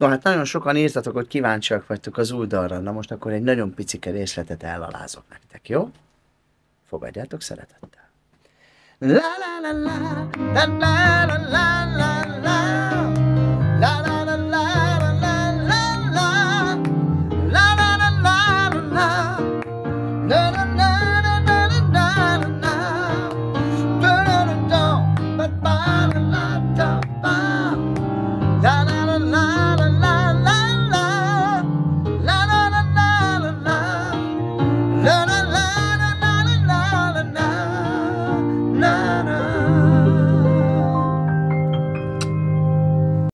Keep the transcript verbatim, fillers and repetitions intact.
No, hát nagyon sokan írtatok, hogy kíváncsiak vagytok az új dalra. Na most akkor egy nagyon picike részletet elalázok nektek, jó? Fogadjátok szeretettel. La la la la, la la la la